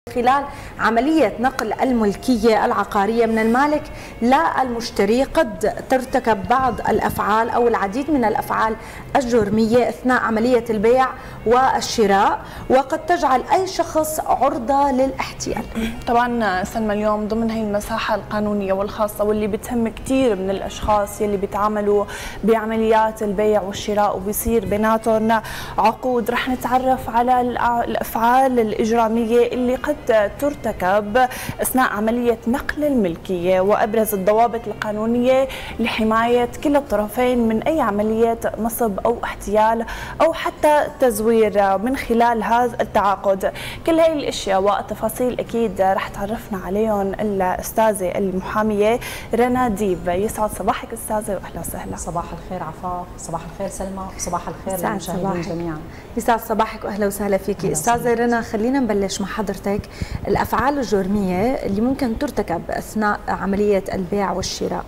خلال عملية نقل الملكية العقارية من المالك للمشتري قد ترتكب بعض الأفعال أو العديد من الأفعال الجرمية أثناء عملية البيع والشراء، وقد تجعل أي شخص عرضة للاحتيال. طبعا سلمى، اليوم ضمن هي المساحة القانونية والخاصة واللي بتهم كثير من الأشخاص يلي بيتعاملوا بعمليات البيع والشراء وبيصير بيناتهم عقود، رح نتعرف على الأفعال الإجرامية اللي قد ترتكب أثناء عملية نقل الملكية، وأبرز الضوابط القانونية لحماية كلا الطرفين من أي عملية نصب أو احتيال أو حتى تزوير من خلال هذا التعاقد. كل هاي الأشياء والتفاصيل أكيد رح تعرفنا عليهم الأستاذة المحامية رنا ديب. يسعد صباحك أستاذة وأهلا وسهلا. صباح الخير عفاف، صباح الخير سلمى، صباح الخير للمشاهدين جميعا. يسعد صباحك وأهلا وسهلا فيكي أستاذة رنا. خلينا نبلش مع حضرتك الأفعال الجرمية اللي ممكن ترتكب أثناء عملية البيع والشراء.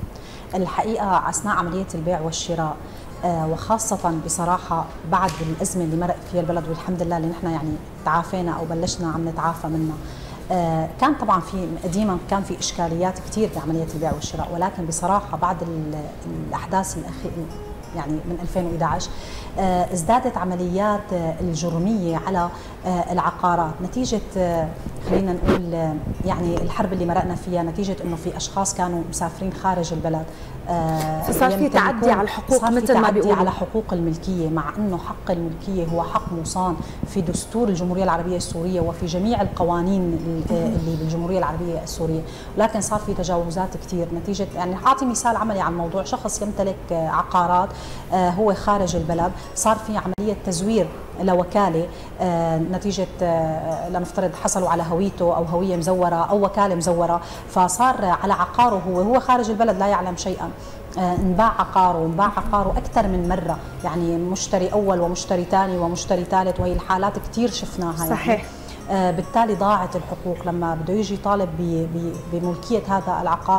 الحقيقة أثناء عملية البيع والشراء وخاصة بصراحة بعد الأزمة اللي مرق فيها البلد والحمد لله اللي نحن يعني تعافينا أو بلشنا عم نتعافى منها، كان طبعا في قديما كان في إشكاليات كثير بعملية البيع والشراء، ولكن بصراحة بعد الأحداث الأخيرة يعني من 2011 ازدادت عمليات الجرمية على العقارات نتيجة خلينا نقول يعني الحرب اللي مرقنا فيها، نتيجة انه في اشخاص كانوا مسافرين خارج البلد، صار في تعدي على الحقوق مثل ما بيقولوا، على حقوق الملكية، مع انه حق الملكية هو حق مصان في دستور الجمهورية العربية السورية وفي جميع القوانين اللي بالجمهورية العربية السورية، ولكن صار في تجاوزات كثير نتيجة يعني أعطي مثال عملي عن موضوع شخص يمتلك عقارات هو خارج البلد، صار في عملية تزوير لوكالة نتيجة لنفترض حصلوا على هويته أو هوية مزورة أو وكالة مزورة، فصار على عقاره هو خارج البلد لا يعلم شيئا، انباع عقاره أكثر من مرة، يعني مشتري أول ومشتري ثاني ومشتري ثالث، وهي الحالات كثير شفناها. صحيح. يعني بالتالي ضاعت الحقوق لما بده يجي طالب بملكية هذا العقار،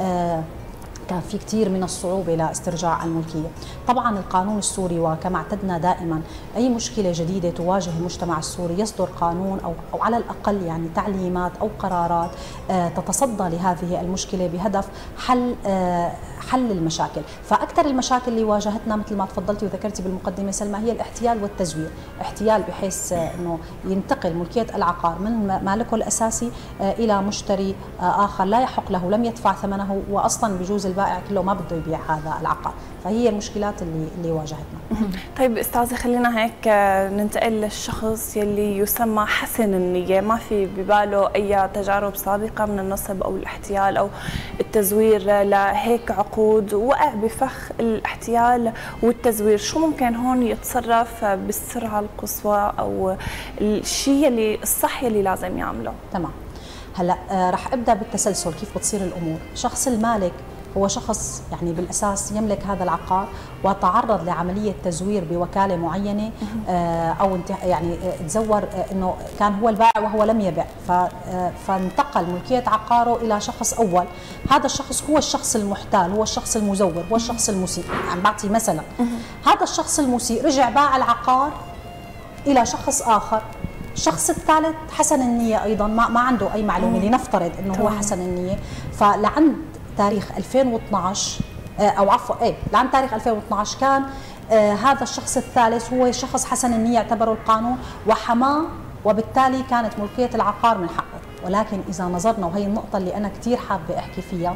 كان في كثير من الصعوبة لاسترجاع الملكية. طبعا القانون السوري وكما اعتدنا دائما أي مشكلة جديدة تواجه المجتمع السوري يصدر قانون أو على الأقل يعني تعليمات أو قرارات تتصدى لهذه المشكلة بهدف حل المشاكل. فأكثر المشاكل اللي واجهتنا مثل ما تفضلتي وذكرتي بالمقدمة سلمى هي الاحتيال والتزوير. احتيال بحيث أنه ينتقل ملكية العقار من مالكه الأساسي إلى مشتري آخر لا يحق له، لم يدفع ثمنه، وأصلا بجوز البائع كله ما بده يبيع هذا العقار. فهي المشكلات اللي واجهتنا. طيب استاذه، خلينا هيك ننتقل للشخص يلي يسمى حسن النيه، ما في بباله اي تجارب سابقه من النصب او الاحتيال او التزوير لهيك عقود، وقع بفخ الاحتيال والتزوير، شو ممكن هون يتصرف بالسرعه القصوى او الشيء اللي الصح يلي لازم يعمله؟ تمام. هلا رح ابدا بالتسلسل كيف بتصير الامور. شخص المالك هو شخص يعني بالاساس يملك هذا العقار وتعرض لعمليه تزوير بوكاله معينه، او يعني تزور انه كان هو البائع وهو لم يبع، فانتقل ملكيه عقاره الى شخص اول. هذا الشخص هو الشخص المحتال، هو الشخص المزور، هو الشخص المسيء. عم بعطي مثلا هذا الشخص المسيء رجع باع العقار الى شخص اخر. الشخص الثالث حسن النيه ايضا ما عنده اي معلومه، لنفترض انه هو حسن النيه، فلعند تاريخ 2012 او عفوا لعند تاريخ 2012 كان هذا الشخص الثالث هو شخص حسن النيه اعتبره القانون وحماه، وبالتالي كانت ملكيه العقار من حقه. ولكن اذا نظرنا، وهي النقطه اللي انا كثير حابه احكي فيها،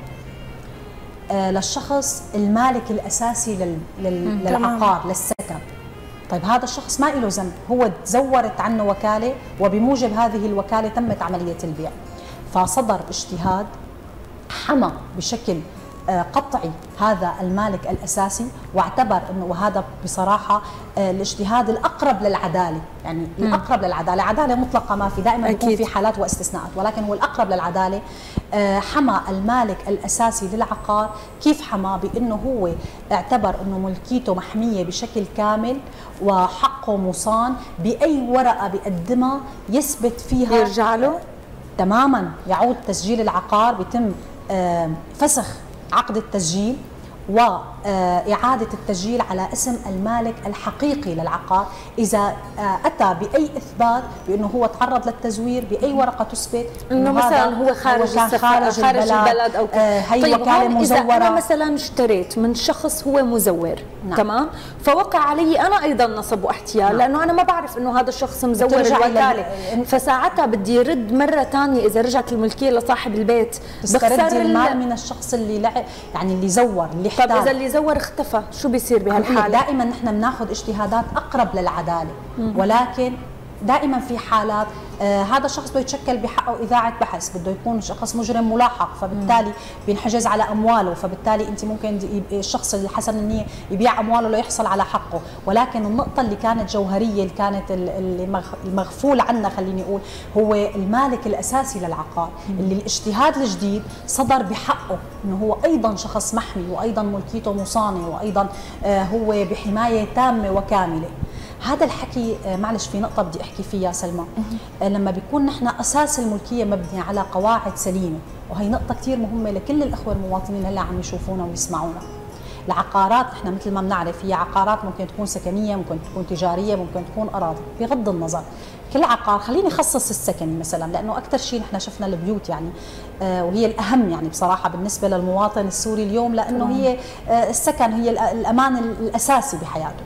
للشخص المالك الاساسي للعقار للسكن، طيب هذا الشخص ما له ذنب، هو تزورت عنه وكاله وبموجب هذه الوكاله تمت عمليه البيع، فصدر اجتهاد حمى بشكل قطعي هذا المالك الاساسي، واعتبر انه، وهذا بصراحه الاجتهاد الاقرب للعداله، يعني الاقرب للعداله، عداله مطلقه ما في، دائما يكون في حالات واستثناءات، ولكن هو الاقرب للعداله. حمى المالك الاساسي للعقار. كيف حمى؟ بانه هو اعتبر انه ملكيته محميه بشكل كامل وحقه مصان باي ورقه بيقدمها يثبت فيها يرجع له تماما، يعود تسجيل العقار، بيتم فسخ عقد التسجيل وإعادة التسجيل على اسم المالك الحقيقي للعقار إذا أتى بأي إثبات بأنه هو تعرض للتزوير، بأي ورقة تثبت إنه مثلا هو خارج البلد أو هي طيب وكالة مزورة. إذا أنا مثلا اشتريت من شخص هو مزور، نعم. تمام، فوقع علي أنا أيضا نصب واحتيال، نعم. لأنه أنا ما بعرف إنه هذا الشخص مزور الوكالة، فساعتها بدي رد مرة ثانية إذا رجعت الملكية لصاحب البيت، بخسر المال من الشخص اللي يعني اللي زور اللي احتال. طب إذا اللي زور اختفى شو بيصير بهالحالة؟ دائما نحن بناخذ اجتهادات أقرب للعدالة، ولكن دائما في حالات هذا الشخص بده يتشكل بحقه إذاعة بحث، بده يكون شخص مجرم ملاحق، فبالتالي بينحجز على أمواله، فبالتالي أنت ممكن الشخص اللي حسن النية يبيع أمواله ليحصل على حقه. ولكن النقطة اللي كانت جوهرية اللي كانت المغفول عنها خليني أقول هو المالك الأساسي للعقار اللي الاجتهاد الجديد صدر بحقه إنه هو أيضا شخص محمي وأيضا ملكيته مصانة وأيضا هو بحماية تامة وكاملة. هذا الحكي معلش في نقطة بدي أحكي فيها سلمى، لما بيكون نحن أساس الملكية مبني على قواعد سليمة، وهي نقطة كتير مهمة لكل الأخوة المواطنين هلا عم يشوفونا ويسمعونا. العقارات نحن مثل ما بنعرف هي عقارات ممكن تكون سكنية، ممكن تكون تجارية، ممكن تكون أراضي، بغض النظر كل عقار. خليني خصص السكني مثلا لأنه أكثر شيء نحن شفنا البيوت يعني وهي الأهم يعني بصراحة بالنسبة للمواطن السوري اليوم، لأنه هي السكن هي الأمان الأساسي بحياته.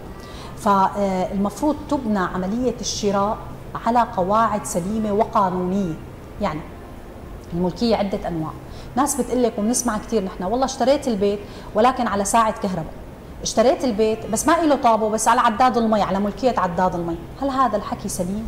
فالمفروض تبنى عملية الشراء على قواعد سليمة وقانونية. يعني الملكية عدة أنواع، ناس بتقلك وبنسمع كثير نحن والله اشتريت البيت ولكن على ساعة كهرباء، اشتريت البيت بس ما له طابو بس على عداد المي، على ملكية عداد المي. هل هذا الحكي سليم؟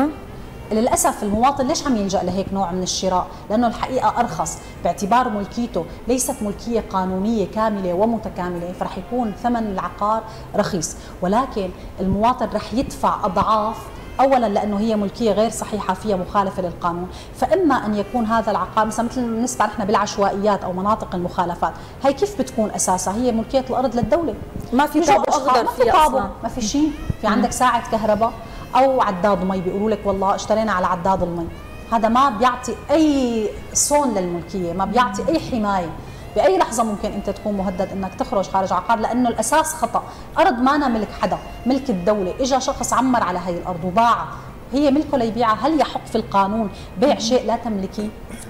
للأسف المواطن ليش عم يلجأ لهيك نوع من الشراء؟ لأنه الحقيقة أرخص باعتبار ملكيته ليست ملكية قانونية كاملة ومتكاملة، فرح يكون ثمن العقار رخيص، ولكن المواطن رح يدفع أضعاف. اولا لانه هي ملكيه غير صحيحه فيها مخالفه للقانون، فاما ان يكون هذا العقار مثل ما بنسمع نحن بالعشوائيات او مناطق المخالفات، هي كيف بتكون اساسها؟ هي ملكيه الارض للدوله، ما في طابو اخضر فيها اصلا، ما في شيء، في عندك ساعه كهرباء او عداد مي، بيقولوا لك والله اشترينا على عداد المي. هذا ما بيعطي اي صون للملكيه، ما بيعطي اي حمايه. باي لحظه ممكن انت تكون مهدد انك تخرج خارج عقار، لانه الاساس خطا. ارض مانا ملك حدا، ملك الدوله، اجى شخص عمر على هي الارض وباعها، هي ملكه ليبيعها. هل يحق في القانون بيع شيء لا تملكيه؟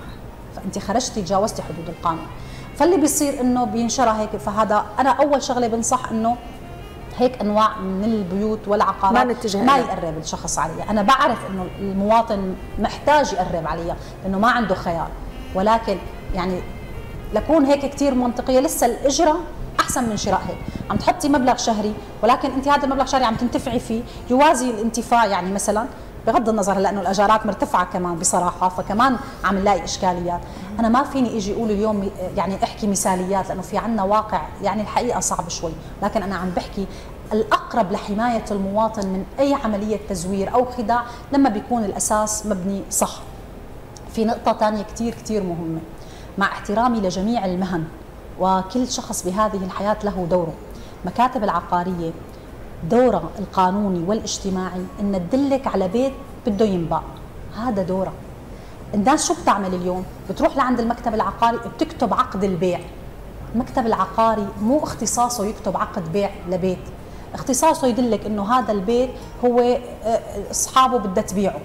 فانت خرجتي تجاوزتي حدود القانون. فاللي بيصير انه بينشرى هيك. فهذا انا اول شغله بنصح انه هيك انواع من البيوت والعقارات ما يقرب الشخص عليها. انا بعرف انه المواطن محتاج يقرب عليها لانه ما عنده خيار، ولكن يعني لكون هيك كثير منطقيه، لسه الاجره احسن من شراء هيك. عم تحطي مبلغ شهري ولكن انت هذا المبلغ الشهري عم تنتفعي فيه يوازي الانتفاع، يعني مثلا بغض النظر لانه الاجارات مرتفعه كمان بصراحه، فكمان عم نلاقي اشكاليات. انا ما فيني اجي اقول اليوم يعني احكي مثاليات لانه في عندنا واقع يعني الحقيقه صعب شوي، لكن انا عم بحكي الأقرب لحماية المواطن من أي عملية تزوير أو خداع لما بيكون الأساس مبني صح. في نقطة ثانية كتير مهمة، مع احترامي لجميع المهن وكل شخص بهذه الحياة له دوره، مكاتب العقارية دورها القانوني والاجتماعي إن تدلك على بيت بده ينباع، هذا دورها. الناس شو بتعمل اليوم؟ بتروح لعند المكتب العقاري بتكتب عقد البيع. المكتب العقاري مو اختصاصه يكتب عقد بيع لبيت، اختصاصه يدلك انه هذا البيت هو اصحابه بدها تبيعه.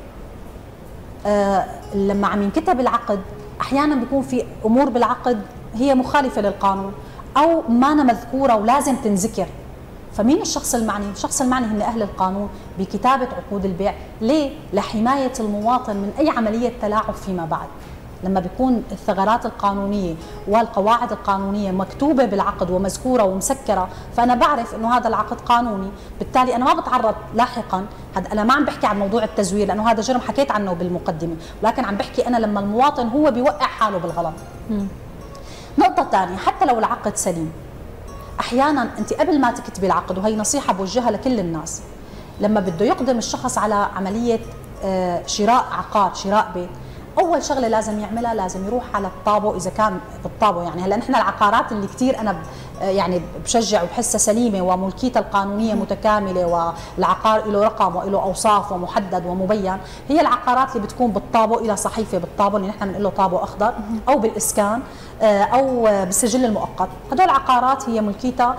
لما عم ينكتب العقد احيانا بيكون في امور بالعقد هي مخالفه للقانون او ما مذكوره ولازم تنذكر. فمين الشخص المعني؟ الشخص المعني هن اهل القانون بكتابه عقود البيع. ليه؟ لحمايه المواطن من اي عمليه تلاعب فيما بعد. لما بيكون الثغرات القانونية والقواعد القانونية مكتوبة بالعقد ومذكورة ومسكرة، فأنا بعرف إنه هذا العقد قانوني، بالتالي أنا ما بتعرض لاحقا. أنا ما عم بحكي عن موضوع التزوير لأنه هذا جرم حكيت عنه بالمقدمة، ولكن عم بحكي أنا لما المواطن هو بيوقع حاله بالغلط. نقطة ثانية، حتى لو العقد سليم أحيانا أنت قبل ما تكتبي العقد، وهي نصيحة بوجهها لكل الناس، لما بده يقدم الشخص على عملية شراء عقار، شراء بيت، اول شغله لازم يعملها لازم يروح على الطابو، اذا كان بالطابو. يعني هلا نحن العقارات اللي كثير انا يعني بشجع وبحسها سليمه وملكيتها القانونيه متكامله والعقار له رقم وله اوصاف ومحدد ومبين، هي العقارات اللي بتكون بالطابو الى صحيفه بالطابو اللي نحن بنقول له طابو اخضر او بالاسكان او بالسجل المؤقت. هدول عقارات هي ملكيتها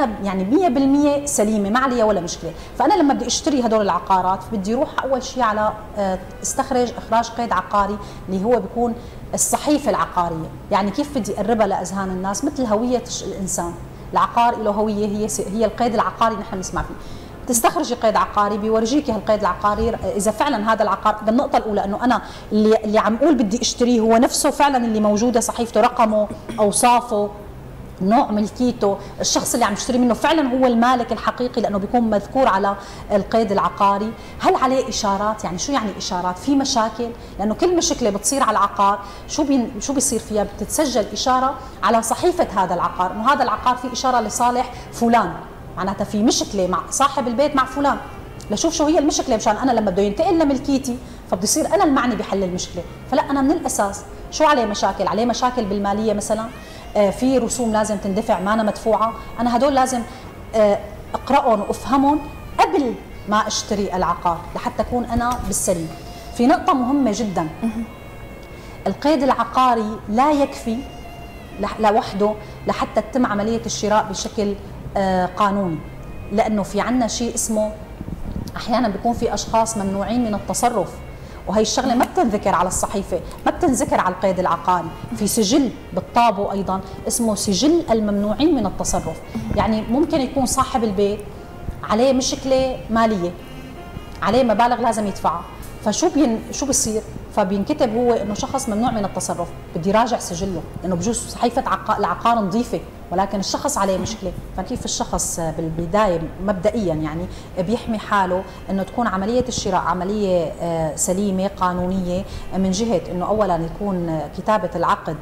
100% سليمه، ما عليها ولا مشكله. فانا لما بدي اشتري هدول العقارات بدي اروح اول شيء على استخرج اخراج قيد عقاري اللي هو بيكون الصحيفه العقاريه. يعني كيف بدي اقربها لاذهان الناس؟ مثل هويه الانسان، العقار له هويه، هي القيد العقاري اللي نحن بنسمع فيه. تستخرجي قيد عقاري بيورجيكي هالقيد العقاري اذا فعلا هذا العقار. بالنقطه الاولى انه انا اللي عم اقول بدي اشتريه هو نفسه فعلا اللي موجوده صحيفته، رقمه، اوصافه، نوع ملكيته، الشخص اللي عم يشتري منه فعلا هو المالك الحقيقي لانه بيكون مذكور على القيد العقاري. هل عليه اشارات؟ يعني شو يعني اشارات؟ في مشاكل؟ لانه كل مشكله بتصير على العقار شو بيصير فيها؟ بتتسجل اشاره على صحيفه هذا العقار انه هذا العقار في اشاره لصالح فلان، معناتها في مشكله مع صاحب البيت مع فلان. لشوف شو هي المشكله مشان انا لما بده ينتقل لملكيتي فبده يصير انا المعني بحل المشكله. فلا انا من الاساس شو عليه مشاكل؟ عليه مشاكل بالماليه مثلا، في رسوم لازم تندفع ما أنا مدفوعه، انا هدول لازم اقراهم وافهمهم قبل ما اشتري العقار لحتى اكون انا بالسليم. في نقطه مهمه جدا، القيد العقاري لا يكفي لوحده لحتى تتم عمليه الشراء بشكل قانوني، لانه في عندنا شيء اسمه احيانا بيكون في اشخاص ممنوعين من التصرف، وهي الشغله ما بتنذكر على الصحيفه، ما بتنذكر على القيد العقاري. في سجل بالطابو ايضا اسمه سجل الممنوعين من التصرف. يعني ممكن يكون صاحب البيت عليه مشكله ماليه، عليه مبالغ لازم يدفعها، فشو شو بيصير؟ فبينكتب هو انه شخص ممنوع من التصرف، بدي راجع سجله لانه بجوز صحيفه العقار نظيفه ولكن الشخص عليه مشكله. فكيف الشخص بالبدايه مبدئيا يعني بيحمي حاله انه تكون عمليه الشراء عمليه سليمه قانونيه، من جهه انه اولا يكون كتابه العقد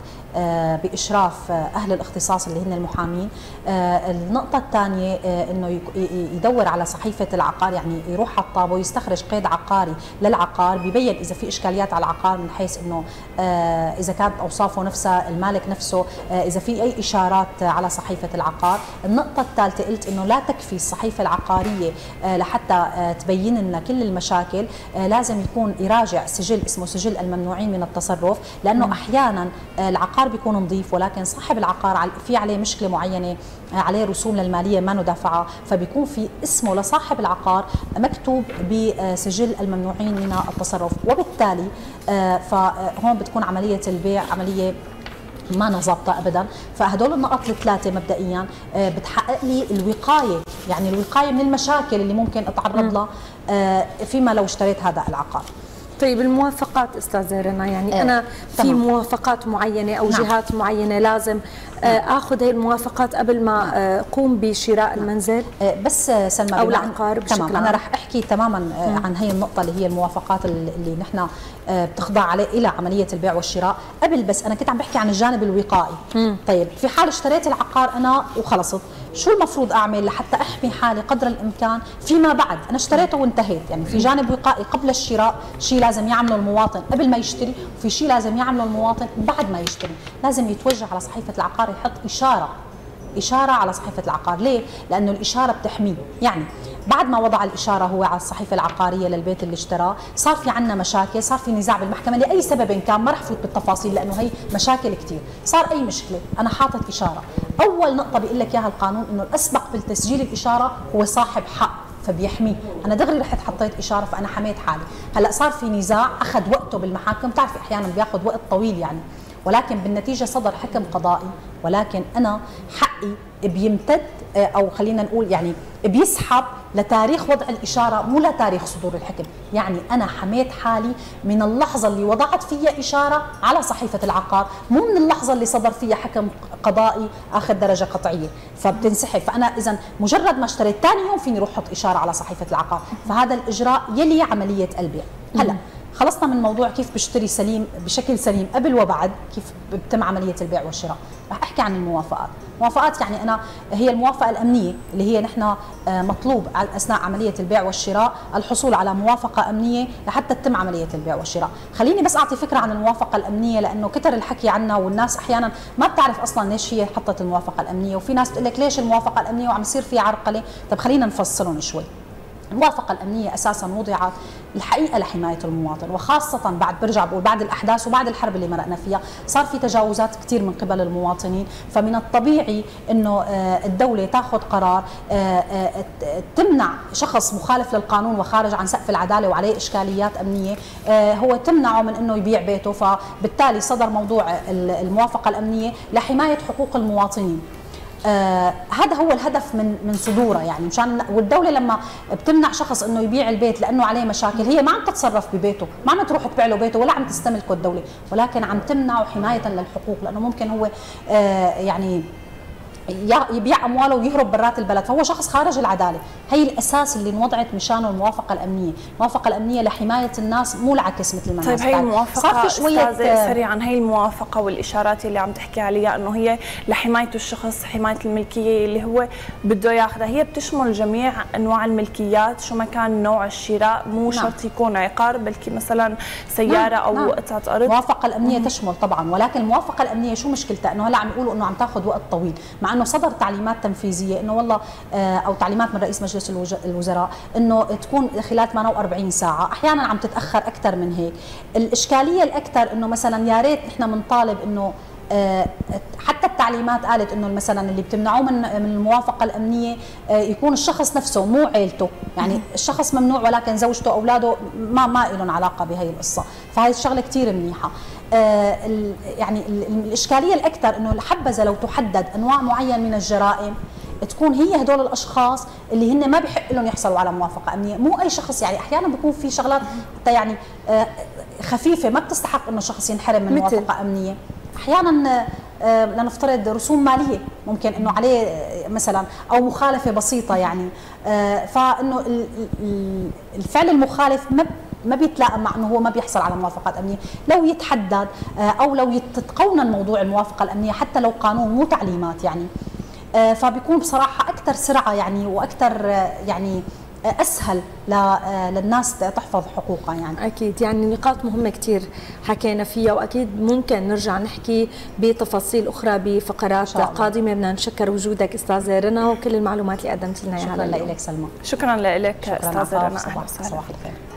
باشراف اهل الاختصاص اللي هن المحامين. النقطه الثانيه انه يدور على صحيفه العقار، يعني يروح على الطابو يستخرج قيد عقاري للعقار ببين اذا في اشكاليات على العقار من حيث انه اذا كانت اوصافه نفسها، المالك نفسه، اذا في اي اشارات على صحيفه العقار. النقطه الثالثه قلت انه لا تكفي الصحيفه العقاريه لحتى تبين لنا كل المشاكل، لازم يكون يراجع سجل اسمه سجل الممنوعين من التصرف، لانه احيانا العقار بيكون نظيف ولكن صاحب العقار في عليه مشكله معينه، عليه رسوم للماليه ما ندفعها، فبيكون في اسمه لصاحب العقار مكتوب بسجل الممنوعين من التصرف، وبالتالي فهون بتكون عمليه البيع عمليه ما ظابطه ابدا. فهدول النقط الثلاثه مبدئيا بتحقق لي الوقايه، يعني الوقايه من المشاكل اللي ممكن اتعرض لها فيما لو اشتريت هذا العقار. طيب الموافقات استاذه رنا، يعني انا في موافقات معينه او جهات معينه لازم اخذ هي الموافقات قبل ما اقوم بشراء المنزل بس سلمى او العقار بشكل عام؟ انا رح احكي تماما عن هي النقطه اللي هي الموافقات اللي نحن بتخضع عليه الى عمليه البيع والشراء. قبل بس انا كنت عم بحكي عن الجانب الوقائي. طيب في حال اشتريت العقار انا وخلصت، شو المفروض اعمل لحتى احمي حالي قدر الامكان فيما بعد؟ انا اشتريته وانتهيت، يعني في جانب وقائي قبل الشراء، شيء لازم يعمله المواطن قبل ما يشتري، وفي شيء لازم يعمله المواطن بعد ما يشتري. لازم يتوجه على صحيفه العقار يحط إشارة على صحيفة العقار. ليه؟ لأنه الإشارة بتحميه. يعني بعد ما وضع الإشارة هو على الصحيفة العقارية للبيت اللي اشتراه، صار في عنا مشاكل، صار في نزاع بالمحكمة لأي سبب كان، ما رح فوت بالتفاصيل لأنه هي مشاكل كتير، صار أي مشكلة أنا حاطط إشارة. أول نقطة بيقول لك إياها القانون إنه الأسبق بالتسجيل الإشارة هو صاحب حق، فبيحميه. أنا دغري رحت حطيت إشارة فأنا حميت حالي. هلأ صار في نزاع أخذ وقته بالمحاكم، بتعرفي أحيانا بياخذ وقت طويل يعني، ولكن بالنتيجة صدر حكم قضائي، ولكن أنا حقي بيمتد أو خلينا نقول يعني بيسحب لتاريخ وضع الإشارة مو لتاريخ صدور الحكم. يعني أنا حميت حالي من اللحظة اللي وضعت فيها إشارة على صحيفة العقار، مو من اللحظة اللي صدر فيها حكم قضائي آخر درجة قطعية فبتنسحب. فأنا إذا مجرد ما اشتريت ثاني يوم فيني روح أحط إشارة على صحيفة العقار، فهذا الإجراء يلي عملية البيع. هلا خلصنا من موضوع كيف بشتري سليم بشكل سليم قبل وبعد، كيف بتم عمليه البيع والشراء. رح احكي عن الموافقات. موافقات يعني انا هي الموافقه الامنيه اللي هي نحن مطلوب اثناء عمليه البيع والشراء الحصول على موافقه امنيه لحتى تتم عمليه البيع والشراء. خليني بس اعطي فكره عن الموافقه الامنيه، لانه كثر الحكي عنها والناس احيانا ما بتعرف اصلا ليش هي حطت الموافقه الامنيه، وفي ناس بتقول لك ليش الموافقه الامنيه وعم يصير في عرقله. طب خلينا نفصلهم شوي. الموافقة الأمنية أساساً وضعت الحقيقة لحماية المواطن، وخاصة برجع بقول بعد الأحداث وبعد الحرب اللي مرقنا فيها صار في تجاوزات كثير من قبل المواطنين، فمن الطبيعي إنه الدولة تاخذ قرار تمنع شخص مخالف للقانون وخارج عن سقف العدالة وعليه إشكاليات أمنية، هو تمنعه من إنه يبيع بيته، فبالتالي صدر موضوع الموافقة الأمنية لحماية حقوق المواطنين. هذا هو الهدف من صدورها، يعني مشان والدوله لما بتمنع شخص انه يبيع البيت لانه عليه مشاكل، هي ما عم تتصرف ببيته، ما عم تروح تبيع له بيته ولا عم تستملكه الدوله، ولكن عم تمنعه حمايه للحقوق، لانه ممكن هو يعني يبيع امواله ويهرب برات البلد، فهو شخص خارج العداله. هي الاساس اللي انوضعت مشانه الموافقه الامنيه، الموافقه الامنيه لحمايه الناس مو العكس مثل ما الناس. طيب هي الموافقه صار في شويه سريعا، هي الموافقه والاشارات اللي عم تحكي عليها انه هي لحمايه الشخص، حمايه الملكيه اللي هو بده ياخذها، هي بتشمل جميع انواع الملكيات شو ما كان نوع الشراء، مو شرط يكون عقار، بلكي مثلا سياره او قطعه ارض. الموافقه الامنيه تشمل طبعا، ولكن الموافقه الامنيه شو مشكلتها؟ انه هلا عم يقولوا انه عم تاخذ وقت طويل، مع انه صدر تعليمات تنفيذيه انه والله او تعليمات من رئيس مجلس الوزراء انه تكون خلال 48 ساعه، احيانا عم تتاخر اكثر من هيك. الاشكاليه الاكثر انه مثلا يا ريت نحن بنطالب انه حتى التعليمات قالت انه مثلا اللي بتمنعوه من الموافقه الامنيه يكون الشخص نفسه مو عيلته، يعني الشخص ممنوع ولكن زوجته اولاده ما لهم علاقه بهي القصه، فهي الشغله كثير منيحه. يعني الاشكاليه الاكثر انه حبذا لو تحدد انواع معين من الجرائم تكون هي هدول الاشخاص اللي هن ما بحق لهم يحصلوا على موافقه امنيه، مو اي شخص. يعني احيانا بيكون في شغلات حتى يعني خفيفه ما بتستحق انه شخص ينحرم من موافقه امنيه. احيانا لنفترض رسوم ماليه ممكن انه عليه مثلا او مخالفه بسيطه، يعني فانه الفعل المخالف ما بيتلائم مع انه هو ما بيحصل على موافقات امنيه. لو يتحدد او لو يتقونن موضوع الموافقه الامنيه حتى لو قانون مو تعليمات، يعني فبيكون بصراحه اكثر سرعه يعني واكثر يعني اسهل للناس تحفظ حقوقها. يعني اكيد يعني نقاط مهمه كثير حكينا فيها، واكيد ممكن نرجع نحكي بتفاصيل اخرى بفقرات قادمه. بدنا نشكر وجودك استاذه رنا وكل المعلومات اللي قدمت لنا اياها. شكرا لك سلمى. شكرا لك استاذه رنا، اهلا وسهلا. صباح الخير.